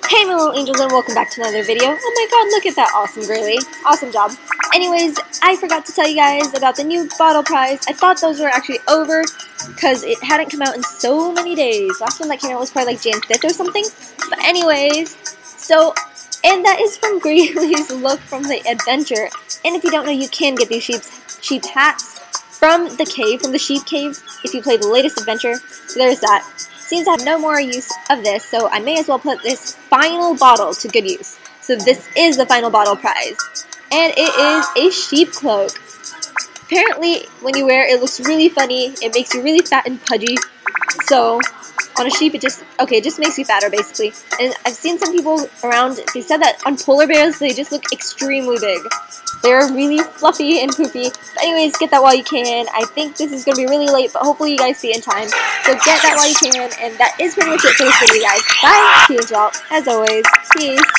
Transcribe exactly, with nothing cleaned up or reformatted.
Hey my little angels, and welcome back to another video. Oh my god, look at that awesome girly. Awesome job. Anyways, I forgot to tell you guys about the new bottle prize. I thought those were actually over because it hadn't come out in so many days. Last one that came out was probably like January fifth or something. But anyways, so, and that is from Greely's Look from the Adventure. And if you don't know, you can get these sheep, sheep hats from the cave, from the sheep cave, if you play the latest adventure. So there's that. Seems I have no more use of this, so I may as well put this final bottle to good use. So this is the final bottle prize. And it is a sheep cloak. Apparently, when you wear it, it looks really funny. It makes you really fat and pudgy. So, on a sheep, it just, okay, it just makes you fatter, basically. And I've seen some people around, they said that on polar bears, they just look extremely big. They're really fluffy and poofy. But anyways, get that while you can. I think this is going to be really late, but hopefully you guys see it in time. So get that while you can. And that is pretty much it for this video, guys. Bye. See you all, as always. Peace.